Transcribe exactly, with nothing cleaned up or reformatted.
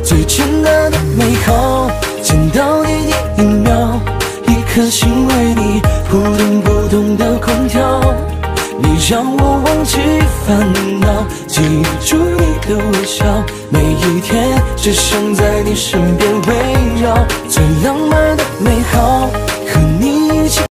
最简单的美好，见到你第一秒，一颗心为你扑通扑通的狂跳。你让我忘记烦恼，记住你的微笑，每一天只想在你身边围绕。最浪漫的美好，和你一起